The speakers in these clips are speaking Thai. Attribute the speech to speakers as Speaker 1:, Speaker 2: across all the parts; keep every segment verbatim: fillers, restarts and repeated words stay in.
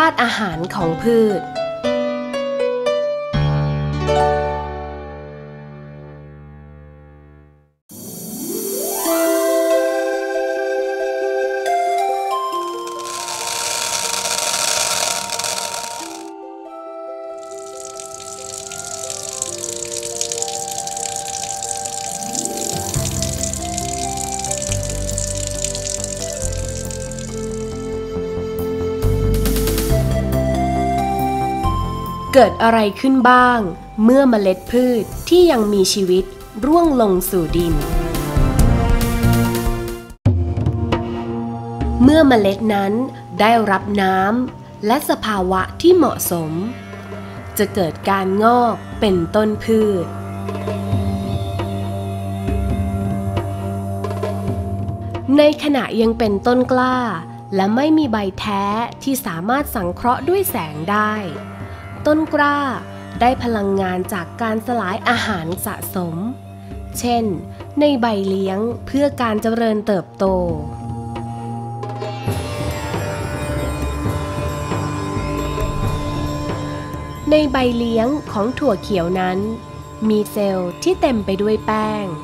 Speaker 1: าตุอาหารของพืชเกิดอะไรขึ้นบ้างเมื่อเมล็ดพืชที่ยังมีชีวิตร่วงลงสู่ดินเมื่อเมล็ดนั้นได้รับน้ำและสภาวะที่เหมาะสมจะเกิดการงอกเป็นต้นพืชในขณะยังเป็นต้นกล้าและไม่มีใบแท้ที่สามารถสังเคราะห์ด้วยแสงได้ต้นกล้าได้พลังงานจากการสลายอาหารสะสมเช่นในใบเลี้ยงเพื่อการเจริญเติบโตในใบเลี้ยงของถั่วเขียวนั้นมีเซลล์ที่เต็มไปด้วยแป้ง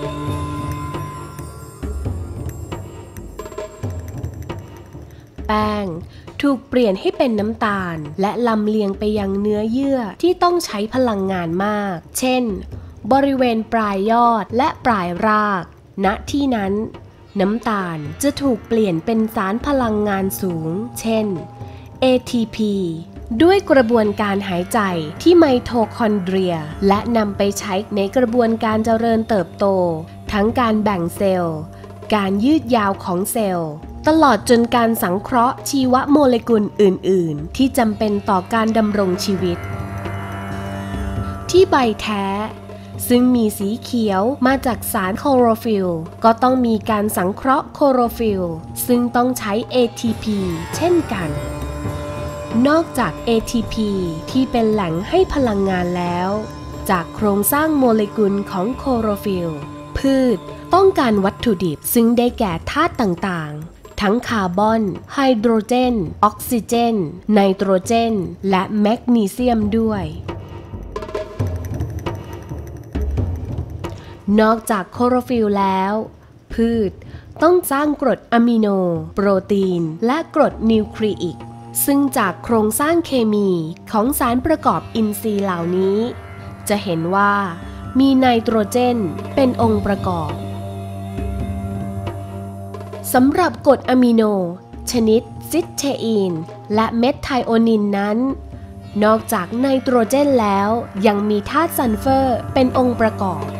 Speaker 1: แป้งถูกเปลี่ยนให้เป็นน้ำตาลและลำเลียงไปยังเนื้อเยื่อที่ต้องใช้พลังงานมากเช่นบริเวณปลายยอดและปลายรากณที่นั้นน้ำตาลจะถูกเปลี่ยนเป็นสารพลังงานสูงเช่น เอ ที พี ด้วยกระบวนการหายใจที่ไมโทคอนเดรียและนำไปใช้ในกระบวนการเจริญเติบโตทั้งการแบ่งเซลล์การยืดยาวของเซลล์ตลอดจนการสังเคราะห์ชีวโมเลกุลอื่นๆที่จำเป็นต่อการดำรงชีวิตที่ใบแท้ซึ่งมีสีเขียวมาจากสารโคโรฟิลก็ต้องมีการสังเคราะห์โคโรฟิลซึ่งต้องใช้ เอ ที พี เช่นกันนอกจาก เอ ที พี ที่เป็นแหล่งให้พลังงานแล้วจากโครงสร้างโมเลกุลของโคโรฟิลพืชต้องการวัตถุดิบซึ่งได้แก่ธาตุต่างๆทั้งคาร์บอนไฮโดรเจนออกซิเจนไนโตรเจนและแมกนีเซียมด้วยนอกจากโคโรฟิลแล้วพืชต้องสร้างกรดอะมิโนโปรตีนและกรดนิวคลีอิกซึ่งจากโครงสร้างเคมีของสารประกอบอินทรีย์เหล่านี้จะเห็นว่ามีไนโตรเจนเป็นองค์ประกอบสำหรับกรดอะมิโนชนิดซิสเทอีนและเมทไทโอนินนั้นนอกจากไนโตรเจนแล้วยังมีธาตุซัลเฟอร์เป็นองค์ประกอบ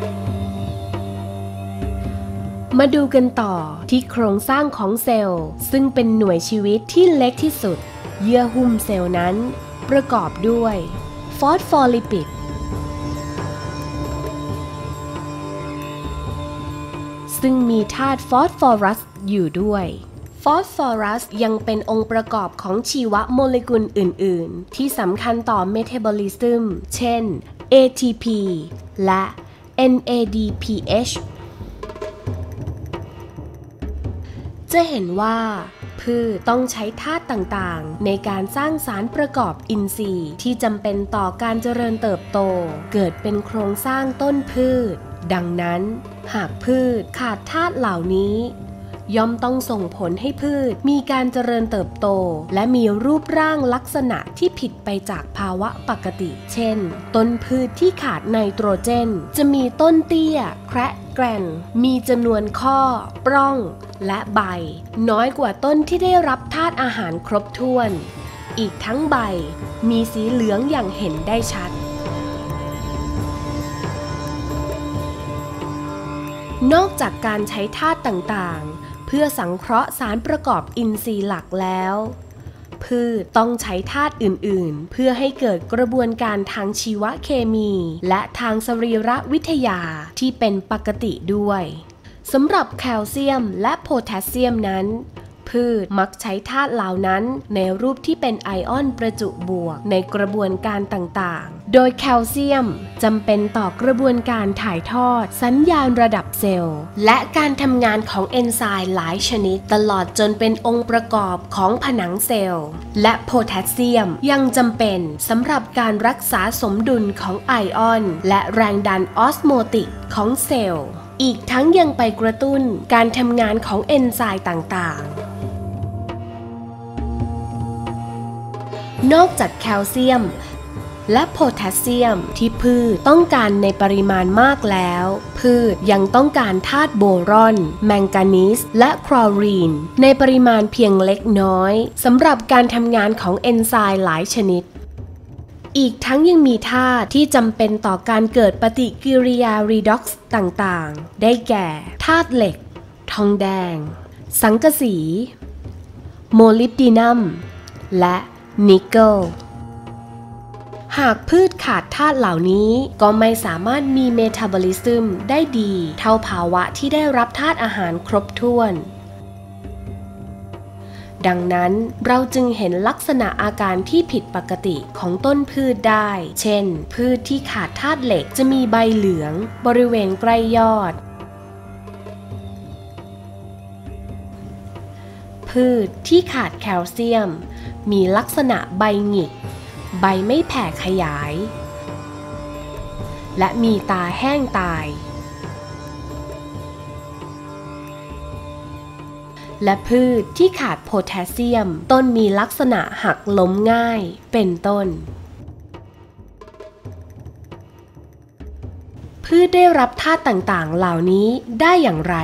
Speaker 1: มาดูกันต่อที่โครงสร้างของเซลล์ซึ่งเป็นหน่วยชีวิตที่เล็กที่สุดเยื่อหุ้มเซลล์นั้นประกอบด้วยฟอสโฟลิปิดซึ่งมีธาตุฟอสฟอรัสอยู่ด้วยฟอสฟอรัสยังเป็นองค์ประกอบของชีวโมเลกุลอื่นๆที่สำคัญต่อเมตาบอลิซึมเช่น เอ ที พี และ เอ็น เอ ดี พี เอช จะเห็นว่าพืชต้องใช้ธาตุต่างๆในการสร้างสารประกอบอินทรีย์ที่จำเป็นต่อการเจริญเติบโตเกิดเป็นโครงสร้างต้นพืชดังนั้นหากพืชขาดธาตุเหล่านี้ย่อมต้องส่งผลให้พืชมีการเจริญเติบโตและมีรูปร่างลักษณะที่ผิดไปจากภาวะปกติเช่นต้นพืชที่ขาดไนโตรเจนจะมีต้นเตี้ยแคระแกรนมีจำนวนข้อปล้องและใบน้อยกว่าต้นที่ได้รับธาตุอาหารครบถ้วนอีกทั้งใบมีสีเหลืองอย่างเห็นได้ชัดนอกจากการใช้ธาตุต่างๆเพื่อสังเคราะห์สารประกอบอินทรีย์หลักแล้วพืชต้องใช้ธาตุอื่นๆเพื่อให้เกิดกระบวนการทางชีวเคมีและทางสรีรวิทยาที่เป็นปกติด้วยสำหรับแคลเซียมและโพแทสเซียมนั้นพืชมักใช้ธาตุเหล่านั้นในรูปที่เป็นไอออนประจุบวกในกระบวนการต่างๆโดยแคลเซียมจำเป็นต่อกระบวนการถ่ายทอดสัญญาณระดับเซลล์และการทำงานของเอนไซม์หลายชนิดตลอดจนเป็นองค์ประกอบของผนังเซลล์และโพแทสเซียมยังจำเป็นสำหรับการรักษาสมดุลของไอออนและแรงดันออสโมติกของเซลล์อีกทั้งยังไปกระตุ้นการทำงานของเอนไซม์ต่างๆนอกจากแคลเซียมและโพแทสเซียมที่พืชต้องการในปริมาณมากแล้วพืชยังต้องการธาตุโบรอนแมงกานีสและคลอรีนในปริมาณเพียงเล็กน้อยสำหรับการทำงานของเอนไซม์หลายชนิดอีกทั้งยังมีธาตุที่จำเป็นต่อการเกิดปฏิกิริยารีด็อกซ์ต่างๆได้แก่ธาตุเหล็กทองแดงสังกะสีโมลิบดีนัมและนิกเกิลหากพืชขาดธาตุเหล่านี้ก็ไม่สามารถมีเมตาบอลิซึมได้ดีเท่าภาวะที่ได้รับธาตุอาหารครบถ้วนดังนั้นเราจึงเห็นลักษณะอาการที่ผิดปกติของต้นพืชได้เช่นพืชที่ขาดธาตุเหล็กจะมีใบเหลืองบริเวณใกล้ยอดพืชที่ขาดแคลเซียมมีลักษณะใบหงิกใบไม่แผ่ขยายและมีตาแห้งตายและพืชที่ขาดโพแทสเซียมต้นมีลักษณะหักล้มง่ายเป็นต้นพืชได้รับธาตุต่างๆเหล่านี้ได้อย่างไร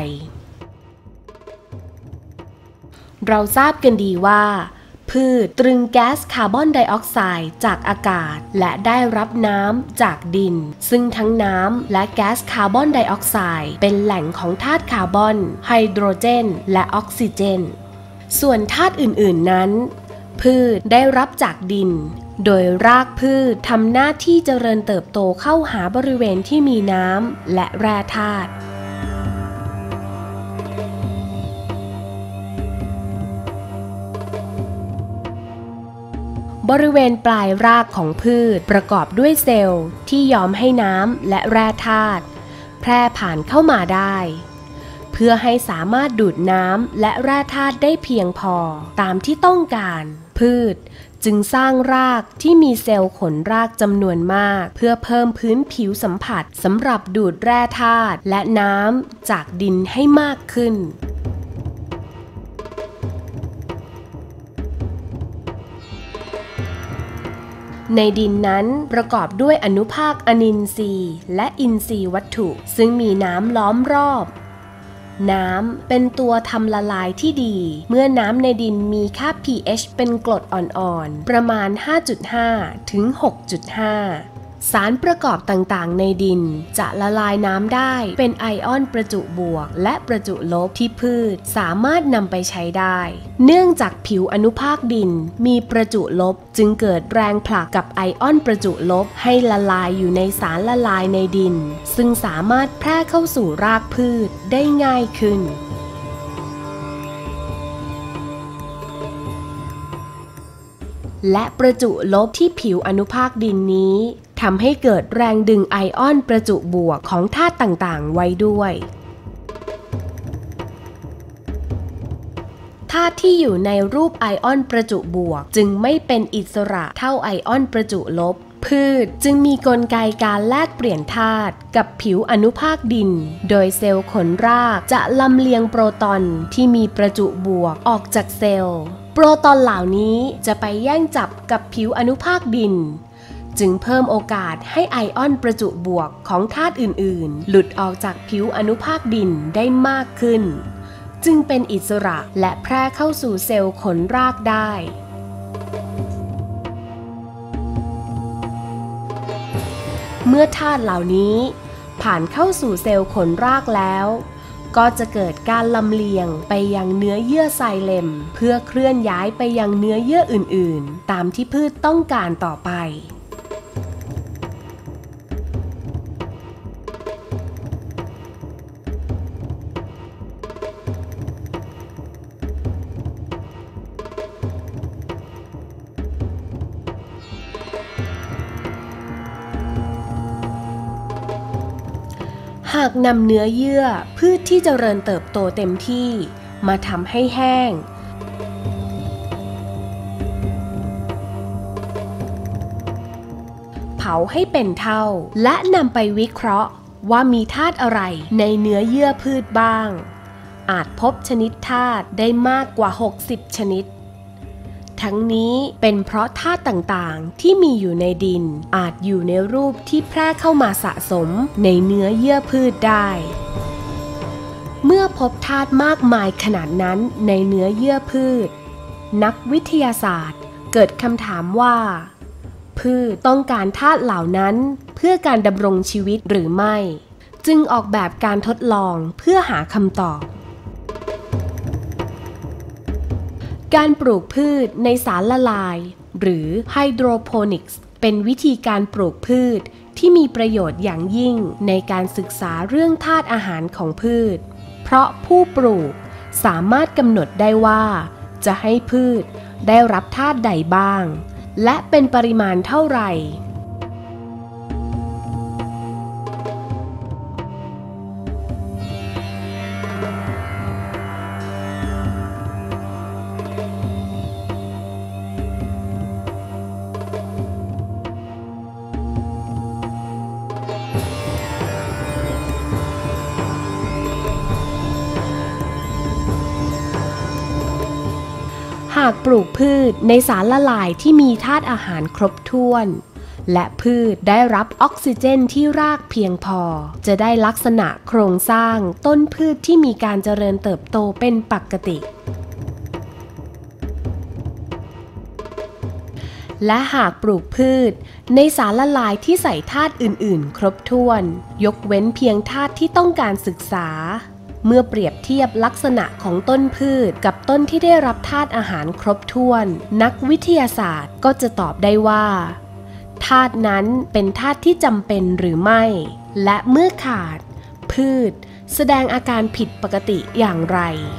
Speaker 1: เราทราบกันดีว่าพืชตรึงแก๊สคาร์บอนไดออกไซด์จากอากาศและได้รับน้ำจากดินซึ่งทั้งน้ำและแก๊สคาร์บอนไดออกไซด์เป็นแหล่งของธาตุคาร์บอนไฮโดรเจนและออกซิเจนส่วนธาตุอื่นๆนั้นพืชได้รับจากดินโดยรากพืชทำหน้าที่เจริญเติบโตเข้าหาบริเวณที่มีน้ำและแร่ธาตุบริเวณปลายรากของพืชประกอบด้วยเซลล์ที่ยอมให้น้ำและแร่ธาตุแพร่ผ่านเข้ามาได้เพื่อให้สามารถดูดน้ำและแร่ธาตุได้เพียงพอตามที่ต้องการพืชจึงสร้างรากที่มีเซลล์ขนรากจำนวนมากเพื่อเพิ่มพื้นผิวสัมผัสสำหรับดูดแร่ธาตุและน้ำจากดินให้มากขึ้นในดินนั้นประกอบด้วยอนุภาคอนินทรีย์และอินทรีย์วัตถุซึ่งมีน้ำล้อมรอบน้ำเป็นตัวทำละลายที่ดีเมื่อน้ำในดินมีค่า pH เป็นกรดอ่อนๆประมาณ ห้าจุดห้า ถึง หกจุดห้าสารประกอบต่างๆในดินจะละลายน้ำได้เป็นไอออนประจุบวกและประจุลบที่พืชสามารถนำไปใช้ได้เนื่องจากผิวอนุภาคดินมีประจุลบจึงเกิดแรงผลักกับไอออนประจุลบให้ละลายอยู่ในสารละลายในดินซึ่งสามารถแพร่เข้าสู่รากพืชได้ง่ายขึ้นและประจุลบที่ผิวอนุภาคดินนี้ทำให้เกิดแรงดึงไอออนประจุบวกของธาตุต่างๆไว้ด้วยธาตุที่อยู่ในรูปไอออนประจุบวกจึงไม่เป็นอิสระเท่าไอออนประจุลบพืชจึงมีกลไกการแลกเปลี่ยนธาตุกับผิวอนุภาคดินโดยเซลล์ขนรากจะลำเลียงโปรตอนที่มีประจุบวกออกจากเซลล์โปรตอนเหล่านี้จะไปแย่งจับกับผิวอนุภาคดินจึงเพิ่มโอกาสให้ไอออนประจุบวกของธาตุอื่นๆหลุดออกจากผิวอนุภาคดินได้มากขึ้นจึงเป็นอิสระและแพร่เข้าสู่เซลล์ขนรากได้เมื่อธาตุเหล่านี้ผ่านเข้าสู่เซลล์ขนรากแล้วก็จะเกิดการลำเลียงไปยังเนื้อเยื่อไซเลมเพื่อเคลื่อนย้ายไปยังเนื้อเยื่ออื่นๆตามที่พืชต้องการต่อไปหากนำเนื้อเยื่อพืชที่เจริญเติบโตเต็มที่มาทำให้แห้งเผาให้เป็นเท่าและนำไปวิเคราะห์ว่ามีธาตุอะไรในเนื้อเยื่อพืชบ้างอาจพบชนิดธาตุได้มากกว่าหกสิบชนิดทั้งนี้เป็นเพราะธาตุต่างๆที่มีอยู่ในดินอาจอยู่ในรูปที่แพร่เข้ามาสะสมในเนื้อเยื่อพืชได้เมื่อพบธาตุมากมายขนาดนั้นในเนื้อเยื่อพืชนักวิทยาศาสตร์เกิดคำถามว่าพืชต้องการธาตุเหล่านั้นเพื่อการดำรงชีวิตหรือไม่จึงออกแบบการทดลองเพื่อหาคำตอบการปลูกพืชในสารละลายหรือไฮโดรโปนิกส์เป็นวิธีการปลูกพืชที่มีประโยชน์อย่างยิ่งในการศึกษาเรื่องธาตุอาหารของพืชเพราะผู้ปลูกสามารถกำหนดได้ว่าจะให้พืชได้รับธาตุใดบ้างและเป็นปริมาณเท่าไหร่หากปลูกพืชในสารละลายที่มีธาตุอาหารครบถ้วนและพืชได้รับออกซิเจนที่รากเพียงพอจะได้ลักษณะโครงสร้างต้นพืชที่มีการเจริญเติบโตเป็นปกติและหากปลูกพืชในสารละลายที่ใส่ธาตุอื่นๆครบถ้วนยกเว้นเพียงธาตุที่ต้องการศึกษาเมื่อเปรียบเทียบลักษณะของต้นพืชกับต้นที่ได้รับธาตุอาหารครบถ้วนนักวิทยาศาสตร์ก็จะตอบได้ว่าธาตุนั้นเป็นธาตุที่จำเป็นหรือไม่และเมื่อขาดพืชแสดงอาการผิดปกติอย่างไร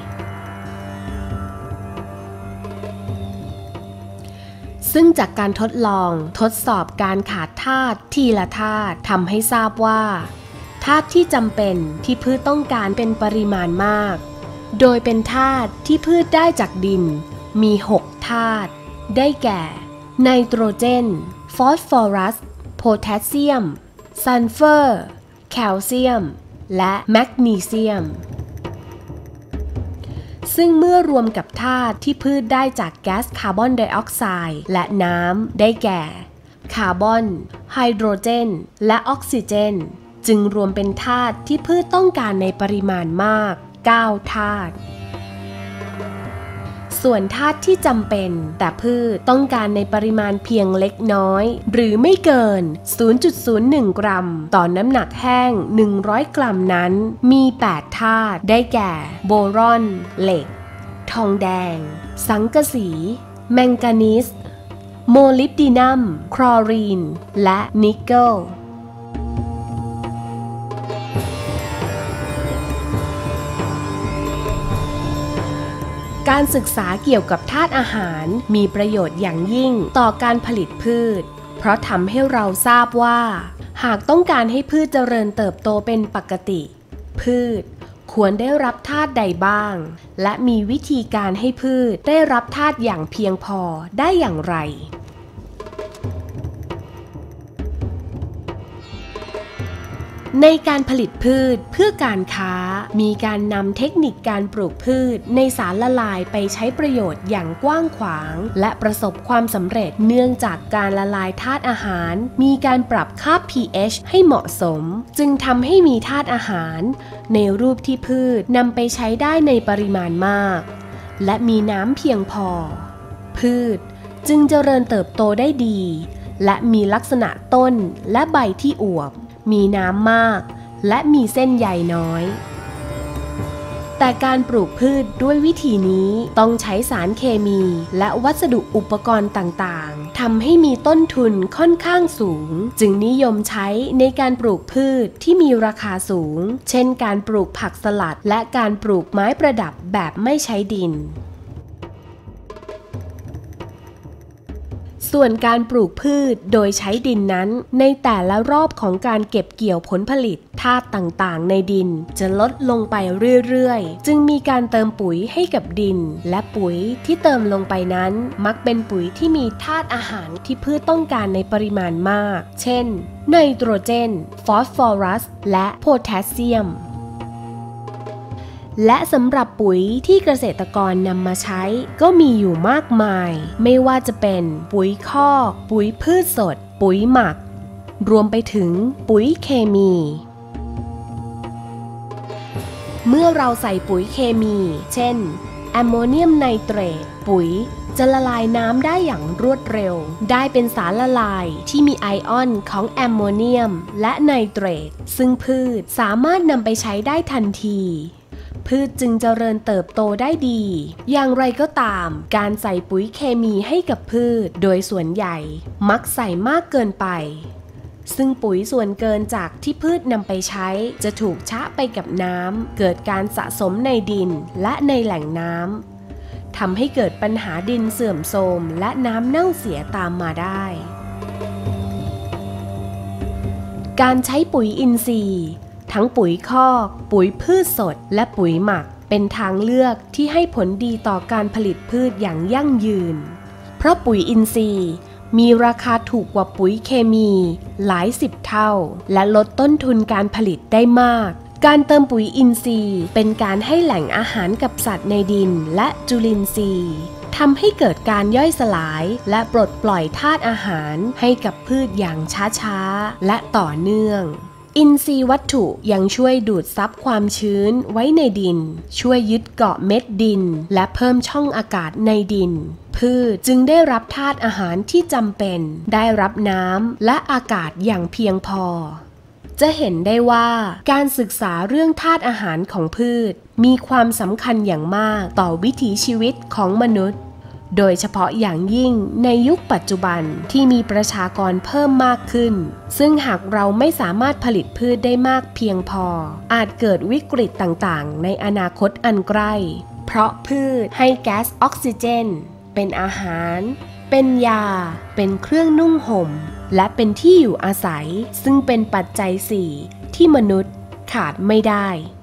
Speaker 1: ซึ่งจากการทดลองทดสอบการขาดธาตุทีละธาตุทำให้ทราบว่าธาตุที่จำเป็นที่พืชต้องการเป็นปริมาณมากโดยเป็นธาตุที่พืชได้จากดินมีหกธาตุได้แก่ไนโตรเจนฟอสฟอรัสโพแทสเซียมซัลเฟอร์แคลเซียมและแมกนีเซียมซึ่งเมื่อรวมกับธาตุที่พืชได้จากแก๊สคาร์บอนไดออกไซด์และน้ำได้แก่คาร์บอนไฮโดรเจนและออกซิเจนจึงรวมเป็นธาตุที่พืชต้องการในปริมาณมากเก้าธาตุส่วนธาตุที่จำเป็นแต่พืชต้องการในปริมาณเพียงเล็กน้อยหรือไม่เกิน ศูนย์จุดศูนย์หนึ่ง กรัมต่อน้ำหนักแห้งหนึ่งร้อยกรัมนั้นมีแปดธาตุได้แก่โบรอนเหล็กทองแดงสังกะสีแมงกานีสโมลิบดีนัมคลอรีนและนิกเกิลการศึกษาเกี่ยวกับธาตุอาหารมีประโยชน์อย่างยิ่งต่อการผลิตพืชเพราะทำให้เราทราบว่าหากต้องการให้พืชเจริญเติบโตเป็นปกติพืชควรได้รับธาตุใดบ้างและมีวิธีการให้พืชได้รับธาตุอย่างเพียงพอได้อย่างไรในการผลิตพืชเพื่อการค้ามีการนำเทคนิคการปลูกพืชในสารละลายไปใช้ประโยชน์อย่างกว้างขวางและประสบความสำเร็จเนื่องจากการละลายธาตุอาหารมีการปรับค่า พี เอช ให้เหมาะสมจึงทำให้มีธาตุอาหารในรูปที่พืชนำไปใช้ได้ในปริมาณมากและมีน้ำเพียงพอพืชจึงเจริญเติบโตได้ดีและมีลักษณะต้นและใบที่อวบมีน้ำมากและมีเส้นใยน้อยแต่การปลูกพืชด้วยวิธีนี้ต้องใช้สารเคมีและวัสดุอุปกรณ์ต่างๆทำให้มีต้นทุนค่อนข้างสูงจึงนิยมใช้ในการปลูกพืชที่มีราคาสูงเช่นการปลูกผักสลัดและการปลูกไม้ประดับแบบไม่ใช้ดินส่วนการปลูกพืชโดยใช้ดินนั้นในแต่ละรอบของการเก็บเกี่ยวผลผลิตธาตุต่างๆในดินจะลดลงไปเรื่อยๆจึงมีการเติมปุ๋ยให้กับดินและปุ๋ยที่เติมลงไปนั้นมักเป็นปุ๋ยที่มีธาตุอาหารที่พืชต้องการในปริมาณมากเช่นไนโตรเจนฟอสฟอรัสและโพแทสเซียมและสำหรับปุ๋ยที่เกษตรกรนำมาใช้ก็มีอยู่มากมายไม่ว่าจะเป็นปุ๋ยคอกปุ๋ยพืชสดปุ๋ยหมักรวมไปถึงปุ๋ยเคมีเมื่อเราใส่ปุ๋ยเคมีเช่นแอมโมเนียมไนเตรตปุ๋ยจะละลายน้ำได้อย่างรวดเร็วได้เป็นสารละลายที่มีไอออนของแอมโมเนียมและไนเตรตซึ่งพืชสามารถนำไปใช้ได้ทันทีพืชจึงเจริญเติบโตได้ดีอย่างไรก็ตามการใส่ปุ๋ยเคมีให้กับพืชโดยส่วนใหญ่มักใส่มากเกินไปซึ่งปุ๋ยส่วนเกินจากที่พืชนำไปใช้จะถูกชะไปกับน้ำเกิดการสะสมในดินและในแหล่งน้ำทำให้เกิดปัญหาดินเสื่อมโทรมและน้ำเน่าเสียตามมาได้การใช้ปุ๋ยอินทรีย์ทั้งปุ๋ยคอกปุ๋ยพืชสดและปุ๋ยหมักเป็นทางเลือกที่ให้ผลดีต่อการผลิตพืชอย่างยั่งยืนเพราะปุ๋ยอินทรีย์มีราคาถูกกว่าปุ๋ยเคมีหลายสิบเท่าและลดต้นทุนการผลิตได้มากการเติมปุ๋ยอินทรีย์เป็นการให้แหล่งอาหารกับสัตว์ในดินและจุลินทรีย์ทำให้เกิดการย่อยสลายและปลดปล่อยธาตุอาหารให้กับพืชอย่างช้าๆและต่อเนื่องอินทรีย์วัตถุยังช่วยดูดซับความชื้นไว้ในดินช่วยยึดเกาะเม็ดดินและเพิ่มช่องอากาศในดินพืชจึงได้รับธาตุอาหารที่จำเป็นได้รับน้ำและอากาศอย่างเพียงพอจะเห็นได้ว่าการศึกษาเรื่องธาตุอาหารของพืชมีความสำคัญอย่างมากต่อวิถีชีวิตของมนุษย์โดยเฉพาะอย่างยิ่งในยุคปัจจุบันที่มีประชากรเพิ่มมากขึ้นซึ่งหากเราไม่สามารถผลิตพืชได้มากเพียงพออาจเกิดวิกฤตต่างๆในอนาคตอันใกล้เพราะพืชให้แก๊สออกซิเจนเป็นอาหารเป็นยาเป็นเครื่องนุ่งห่มและเป็นที่อยู่อาศัยซึ่งเป็นปัจจัยสี่ที่มนุษย์ขาดไม่ได้